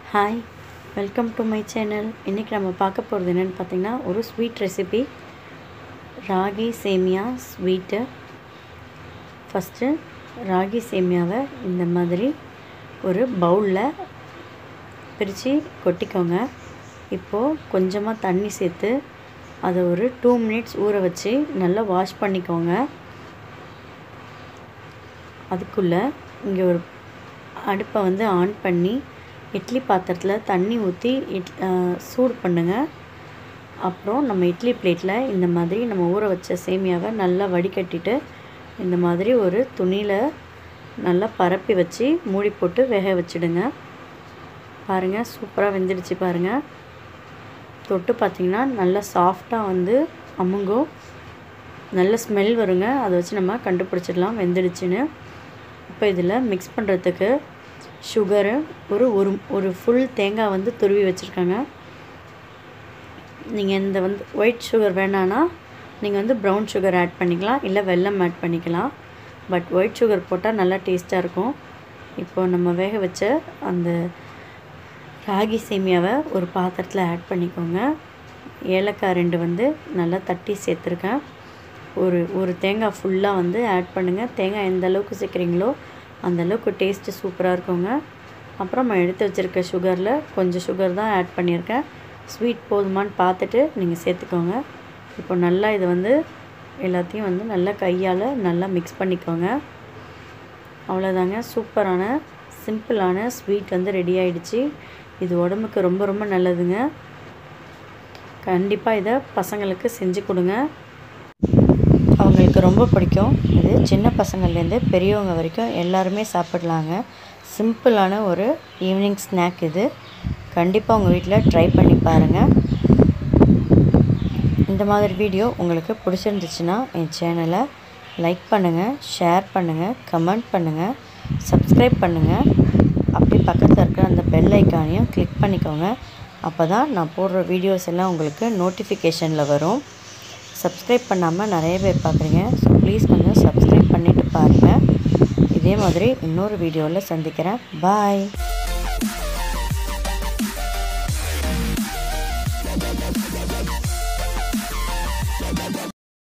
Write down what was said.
Hi, welcome to my channel. இன்றைக்கி நம்ம பார்க்க போகிறது என்னென்னு பார்த்திங்கன்னா, ஒரு ஸ்வீட் ரெசிபி, ராகி சேமியா ஸ்வீட்டு. ஃபஸ்ட்டு ராகி சேமியாவை இந்த மாதிரி ஒரு பவுலில் பிரித்து கொட்டிக்கோங்க. இப்போது கொஞ்சமாக தண்ணி சேர்த்து அதை ஒரு 2 மினிட்ஸ் ஊற வச்சு நல்லா வாஷ் பண்ணிக்கோங்க. அதுக்குள்ளே இங்கே ஒரு அடுப்பை ஆன் பண்ணி இட்லி பாத்திரத்தில் தண்ணி ஊற்றி சூடு பண்ணுங்கள். அப்புறம் நம்ம இட்லி பிளேட்டில் இந்த மாதிரி நம்ம ஊற வச்ச சேமியாவை நல்லா வடிகட்டிட்டு இந்த மாதிரி ஒரு துணியில் நல்லா பரப்பி வச்சு மூடி போட்டு வேக வச்சுடுங்க. பாருங்கள், சூப்பராக வெந்துடுச்சு. பாருங்கள், தொட்டு பார்த்திங்கன்னா நல்லா சாஃப்டாக அமுங்கும், நல்ல ஸ்மெல் வருங்க. அதை வச்சு நம்ம கண்டுபிடிச்சிடலாம் வெந்துடுச்சுன்னு. இப்போ இதில் மிக்ஸ் பண்ணுறதுக்கு சுகரு ஒரு ஃபுல் தேங்காய் துருவி வச்சுருக்காங்க. நீங்கள் இந்த ஒயிட் சுகர் வேணான்னா நீங்கள் ப்ரௌன் சுகர் ஆட் பண்ணிக்கலாம், இல்லை வெல்லம் ஆட் பண்ணிக்கலாம். பட் ஒயிட் சுகர் போட்டால் நல்லா டேஸ்ட்டாக இருக்கும். இப்போது நம்ம வேக வச்ச அந்த ராகி சேமியாவை ஒரு பாத்திரத்தில் ஆட் பண்ணிக்கோங்க. ஏலக்காய் 2 நல்லா தட்டி சேர்த்துருக்கேன். ஒரு தேங்காய் ஃபுல்லாக ஆட் பண்ணுங்கள். தேங்காய் எந்த அளவுக்கு சேர்க்குறீங்களோ அந்தளவுக்கு டேஸ்ட்டு சூப்பராக இருக்குங்க. அப்புறம் நம்ம எடுத்து வச்சுருக்க சுகரில் கொஞ்சம் சுகர் தான் ஆட் பண்ணியிருக்கேன். ஸ்வீட் போதுமான்னு பார்த்துட்டு நீங்கள் சேர்த்துக்கோங்க. இப்போ நல்லா இதை எல்லாத்தையும் நல்லா கையால் நல்லா மிக்ஸ் பண்ணிக்கோங்க. அவ்வளோதாங்க, சூப்பரான சிம்பிளான ஸ்வீட் ரெடி ஆகிடுச்சு. இது உடம்புக்கு ரொம்ப ரொம்ப நல்லதுங்க. கண்டிப்பாக இதை பசங்களுக்கு செஞ்சு கொடுங்க, அவங்களுக்கு ரொம்ப பிடிக்கும். இது சின்ன பசங்கள்லேருந்து பெரியவங்க வரைக்கும் எல்லாருமே சாப்பிடலாங்க. சிம்பிளான ஒரு ஈவினிங் ஸ்நாக் இது. கண்டிப்பாக உங்கள் வீட்டில் ட்ரை பண்ணி பாருங்கள். இந்த மாதிரி வீடியோ உங்களுக்கு பிடிச்சிருந்துச்சுன்னா என் சேனலை லைக் பண்ணுங்கள், ஷேர் பண்ணுங்கள், கமெண்ட் பண்ணுங்கள், சப்ஸ்கிரைப் பண்ணுங்கள். அப்படி பக்கத்தில் இருக்கிற அந்த பெல் ஐக்கானையும் கிளிக் பண்ணிக்கோங்க. அப்போ தான் நான் போடுற வீடியோஸ் எல்லாம் உங்களுக்கு நோட்டிஃபிகேஷனில் வரும். சப்ஸ்கிரைப் பண்ணாமல் நிறைய பேர் பார்க்குறீங்க. ஸோ ப்ளீஸ் கொஞ்சம் சப்ஸ்கிரைப் பண்ணிவிட்டு பாருங்கள். இதே மாதிரி இன்னொரு வீடியோவில் சந்திக்கிறேன். பாய்.